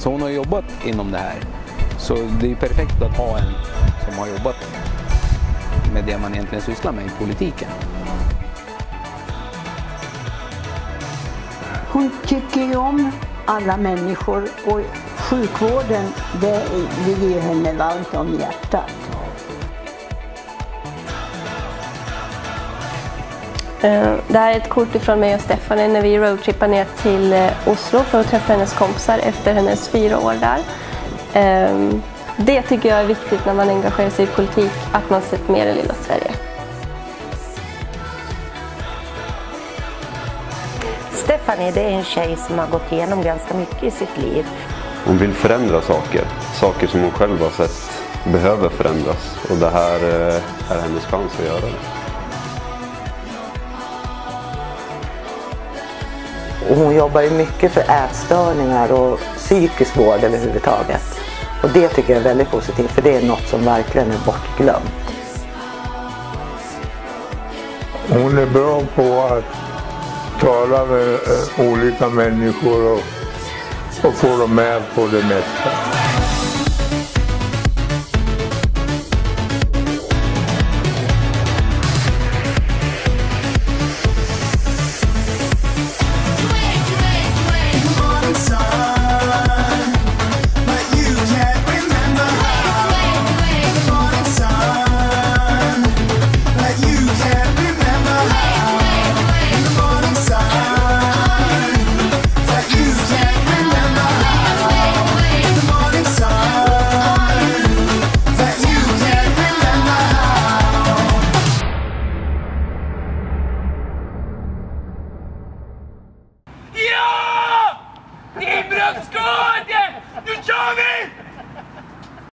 Alltså hon har jobbat inom det här. Så det är ju perfekt att ha en som har jobbat med det man egentligen sysslar med i politiken. Hon tycker ju om alla människor och sjukvården, det ligger henne varmt om hjärtat. Det här är ett kort ifrån mig och Stephanie när vi roadtrippar ner till Oslo för att träffa hennes kompisar efter hennes 4 år där. Det tycker jag är viktigt när man engagerar sig i politik, att man sett mer i lilla Sverige. Stephanie, det är en tjej som har gått igenom ganska mycket i sitt liv. Hon vill förändra saker som hon själv har sett behöver förändras. Och det här är hennes chans att göra det. Och hon jobbar ju mycket för ätstörningar och psykisk vård överhuvudtaget. Och det tycker jag är väldigt positivt, för det är något som verkligen är bortglömt. Hon är bra på att tala med olika människor och få dem med på det mesta. Ja! Det är bröstskåde! Nu kör vi!